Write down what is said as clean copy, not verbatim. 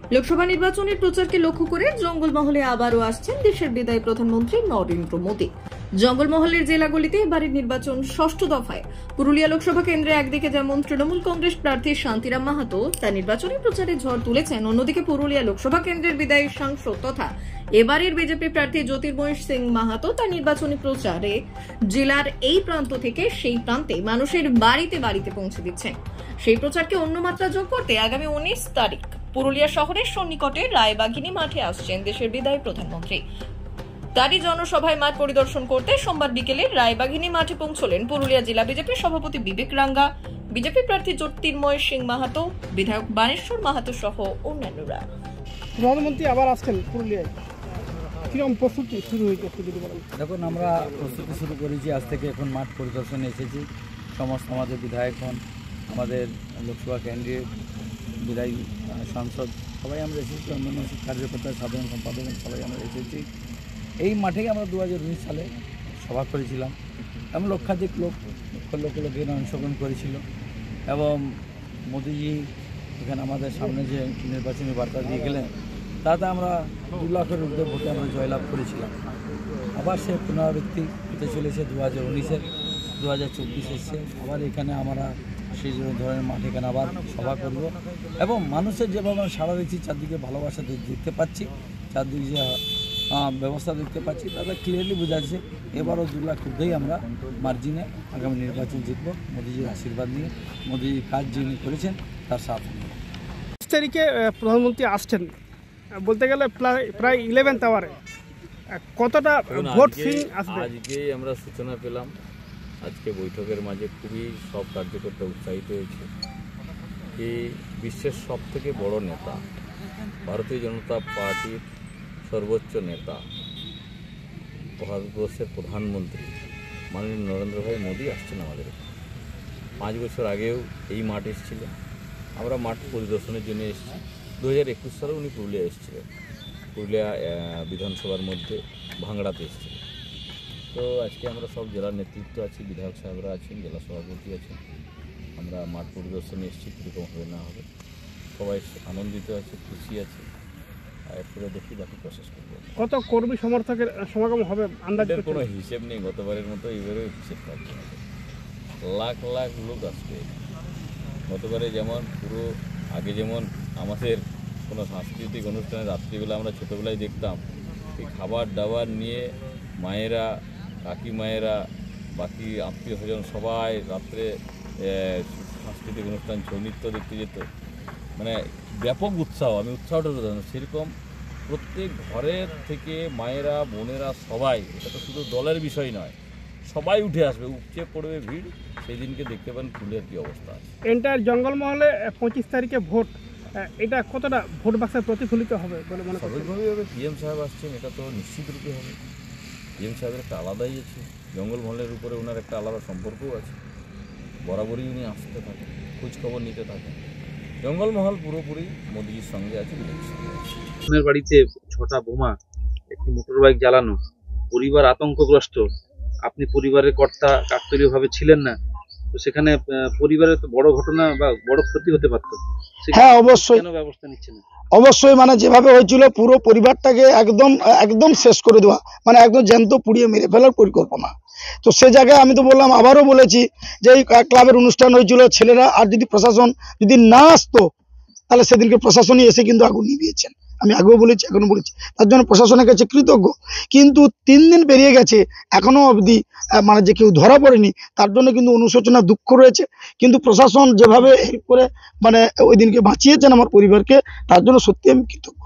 লোকসভা নির্বাচনের প্রচারকে লক্ষ্য করে জঙ্গলমহলে আবারও আসছেন দেশের বিদায়ী প্রধানমন্ত্রী নরেন্দ্র মোদী। জঙ্গলমহলের জেলাগুলিতে এবারের নির্বাচন ষষ্ঠ দফায়। পুরুলিয়া লোকসভা কেন্দ্রে একদিকে যেমন তৃণমূল কংগ্রেস প্রার্থী শান্তিরাম মাহাতো তার নির্বাচনী প্রচারে ঝড় তুলেছেন, অন্যদিকে পুরুলিয়া লোকসভা কেন্দ্রের বিদায়ী সাংসদ তথা এবারের বিজেপি প্রার্থী জ্যোতির্ময় সিং মাহাতো তার নির্বাচনী প্রচারে জেলার এই প্রান্ত থেকে সেই প্রান্তে মানুষের বাড়িতে বাড়িতে পৌঁছে দিচ্ছেন। সেই প্রচারকে অন্য মাত্রা যোগ করতে আগামী 19 তারিখ পুরুলিয়া শহরের সন্নিকটে রায়বাঘিনী মাঠে আসছেন দেশের বিদায়ী প্রধানমন্ত্রী। তারই জনসভায় মাঠ পরিদর্শন করতে সোমবার বিকেলে রায়বাঘিনী মাঠে পৌঁছলেন পুরুলিয়া জেলা বিজেপির সভাপতি বিবেক রাঙ্গা, বিজেপি প্রার্থী জ্যোতির্ময় সিং মাহাতো, বিধায়ক বানেশ্বর মাহাতো সহ অন্যান্যরা। প্রধানমন্ত্রী আবার আসছেন পুরুলিয়ায়, কিরকম প্রস্তুতি শুরু হয়েছে যদি বলেন? দেখুন, আমরা প্রস্তুতি শুরু করেছি আজ থেকে। এখন মাঠ পরিদর্শনে এসেছি। সমস্ত আমাদের বিধায়কগণ, আমাদের লোকসভা কেন্দ্রের বিদায়ী সাংসদ সবাই আমরা এসেছি, অন্যান্য কার্যকর্তা, সাধারণ সম্পাদক সবাই আমরা এসেছি। এই মাঠেই আমরা 2019 সালে সভা করেছিলাম এবং লক্ষাধিক লোকে অংশগ্রহণ করেছিল এবং মোদিজি এখানে আমাদের সামনে যে নির্বাচনী বার্তা দিয়ে গেলেন তাতে আমরা 2 লাখের ঊর্ধ্বে ভোটে আমরা জয়লাভ করেছিলাম। আবার সে পুনরাবৃত্তি হতে চলেছে 2019-এর, 2024 এসছে। আবার এখানে আমরা সেই ধরনের মাঠে এখানে আবার সভা করব এবং মানুষের যেভাবে সাড়া দিচ্ছি, চারদিকে ভালোবাসা দেখতে পাচ্ছি, চারদিকে যে ব্যবস্থা দেখতে পাচ্ছি, তাতে ক্লিয়ারলি বোঝা যাচ্ছে এবারও 2 লাখ ঊর্ধ্বেই আমরা মার্জিনে আগামী নির্বাচন জিতব, মোদিজির আশীর্বাদ নিয়ে। মোদিজির কাজ যিনি করেছেন তার সাথ। 20 তারিখে প্রধানমন্ত্রী আসছেন, বলতে গেলে প্রায় 11th আওয়ারে কতটা ভোট সিং আসবে? আজকেই আমরা সূচনা পেলাম। আজকে বৈঠকের মাঝে খুবই সব কার্যকর্তা উৎসাহিত হয়েছে যে বিশ্বের সব থেকে বড় নেতা, ভারতীয় জনতা পার্টির সর্বোচ্চ নেতা, ভারতবর্ষের প্রধানমন্ত্রী মাননীয় নরেন্দ্র ভাই মোদী আসছেন আমাদের। 5 বছর আগেও এই মাঠ এসেছিলেন, আমরা মাঠ পরিদর্শনের জন্য এসেছি। 2021 সালে উনি পুরুলিয়া এসেছিলেন, পুরুলিয়া বিধানসভার মধ্যে ভাঙড়াতে এসেছিলেন। তো আজকে আমরা সব জেলার নেতৃত্ব আছি, বিধায়ক সাহেবরা আছেন, জেলা সভাপতি আছেন। আমরা মাঠ পরিদর্শনে এসেছি, কীরকম হবে না হবে সবাই আনন্দিত আছে, খুশি আছে। এরপরে দেখি বাকি প্রসেস করবো। কত কর্মী সমর্থকের সমাগম হবে আন্দাজ? কোনো হিসেব নেই, গতবারের মতো এবারেও হিসেব থাকবে, লাখ লাখ লোক আসবে। গতবারে যেমন পুরো আগে যেমন আমাদের কোনো সাংস্কৃতিক অনুষ্ঠানে রাত্রিবেলা আমরা ছোটোবেলায় দেখতাম এই খাবার দাবার নিয়ে মায়েরা, কাকি মায়েরা, বাকি আত্মীয় স্বজন সবাই রাত্রে সাংস্কৃতিক অনুষ্ঠান, ছৌ নৃত্য দেখতে যেত, মানে ব্যাপক উৎসাহ। আমি উৎসাহটা জানি সেরকম প্রত্যেক ঘরের থেকে মায়েরা, বোনেরা সবাই, এটা তো শুধু দলের বিষয় নয়, সবাই উঠে আসবে, উপচে পড়বে ভিড়। সেই দিনকে দেখতে পান পুরুলিয়ার কী অবস্থা আছে। এন্টার জঙ্গলমহলে 25 তারিখে ভোট, এটা কতটা ভোট বাক্সে প্রতিফলিত হবে বলে মনে করেন? স্বাভাবিকভাবেই হবে। পিএম সাহেব আসছেন, এটা তো নিশ্চিত রূপে হবে। পিএম সাহেবের একটা আলাদাই আছে, জঙ্গলমহলের উপরে ওনার একটা আলাদা সম্পর্কও আছে। বরাবরই উনি আসতে থাকেন, খোঁজখবর নিতে থাকেন। জঙ্গলমহল পুরোপুরি মোদিজির সঙ্গে আছে, বিজেপির সঙ্গে আছে। আপনার বাড়িতে 6টা বোমা, একটি মোটরবাইক জ্বালানো, পরিবার আতঙ্কগ্রস্ত। আপনি পরিবারের কর্তা, কাকতালীয়ভাবে ছিলেন না, তো সেখানে পরিবারের তো বড় ঘটনা বা বড় ক্ষতি হতে পারত। হ্যাঁ, অবশ্যই। কেন ব্যবস্থা নিচ্ছেন? অবশ্যই, মানে যেভাবে হয়েছিল পুরো পরিবারটাকে একদম শেষ করে দেওয়া, মানে একদম জ্যান্ত পুড়িয়ে মেরে ফেলার পরিকল্পনা। তো সে জায়গায় আমি তো বললাম, আবারও বলেছি যে এই ক্লাবের অনুষ্ঠান হয়েছিল, ছেলেরা আর যদি প্রশাসন যদি না আসতো তাহলে সেদিনকে প্রশাসনই এসে কিন্তু আগুন নিভিয়েছেন। আমি আগেও বলেছি, এখনো বলেছি, তার জন্য প্রশাসনের কাছে কৃতজ্ঞ। কিন্তু 3 দিন পেরিয়ে গেছে, এখনো অবধি মানে যে কেউ ধরা পড়েনি, তার জন্য কিন্তু অনুশোচনা, দুঃখ রয়েছে। কিন্তু প্রশাসন যেভাবে হেল্প করে মানে ওই দিনকে বাঁচিয়েছেন আমার পরিবারকে, তার জন্য সত্যি আমি কৃতজ্ঞ।